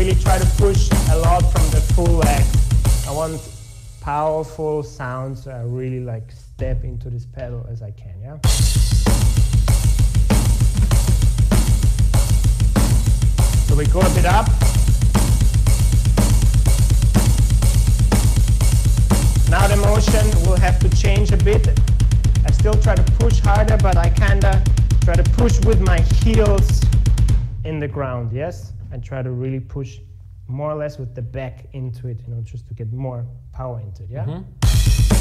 really try to push a lot from the full leg. I want powerful sounds, so I really like step into this pedal as I can, yeah? So we go a bit up. Now the motion will have to change a bit. I still try to push harder, but I kinda try to push with my heels in the ground, yes? And try to really push more or less with the back into it, you know, just to get more power into it, yeah? Mm-hmm.